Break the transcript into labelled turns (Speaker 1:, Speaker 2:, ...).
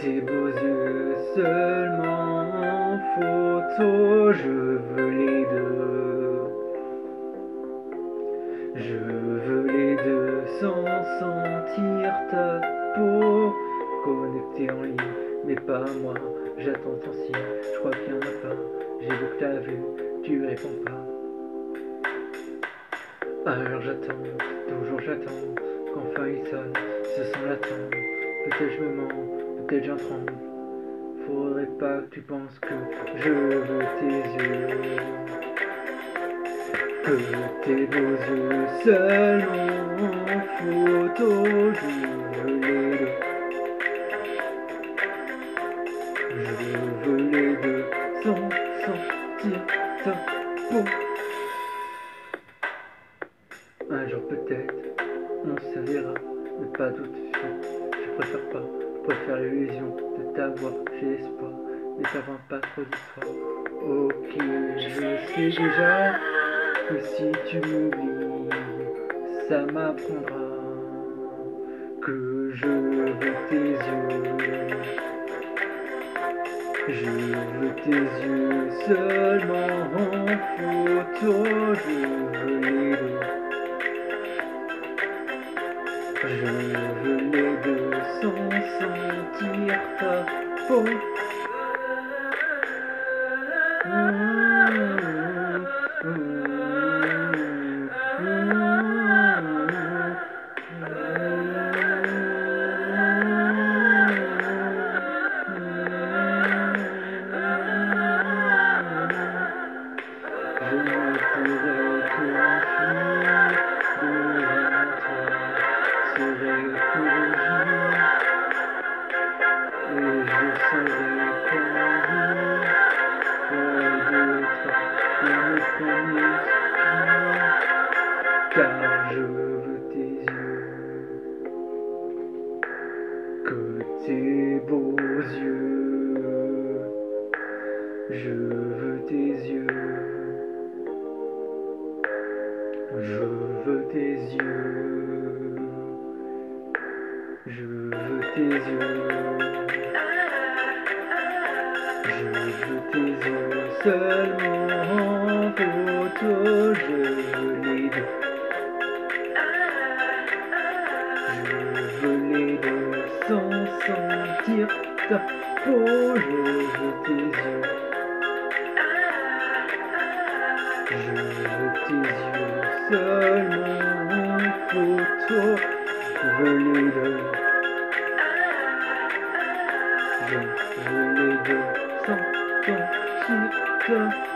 Speaker 1: tes beaux yeux seulement en photo, je veux les deux. Je veux les deux sans sentir ta peau. Connecté en ligne, mais pas moi, j'attends ton signe, je crois qu'il y en a pas. J'ai vu que t'as vu, tu réponds pas. Alors j'attends, toujours j'attends, qu'enfin il sonne, ce son l'attend. Peut-être je me mens, peut-être j'en tremble. Faudrait pas que tu penses que je veux tes yeux. Que tes beaux yeux seulement en photo, je veux les deux. Je veux les deux sans sentir ta peau. Un jour peut-être, on se verra, mais pas tout de suite. Je préfère pas, je préfère l'illusion de t'avoir, j'ai espoir, mais ça va pas trop d'histoire. Ok, je sais déjà que si tu m'oublies, ça m'apprendra que je veux tes yeux. Je veux tes yeux seulement en photo, je veux les deux. Je veux les deux sans sentir ta peau. Je ne pourrais que m'enfuir devant toi, serais courageux, et je serais conduit près de toi pour mes premiers soupirs, car je veux tes yeux, que tes beaux yeux, je veux tes yeux. Je veux tes yeux, je veux tes yeux, je veux tes yeux seulement en photo, je veux les deux. Je veux les deux sans sentir ta peau, je veux tes yeux. Je veux tes yeux seulement en photo, je veux les deux. Je veux les deux sans sentir ta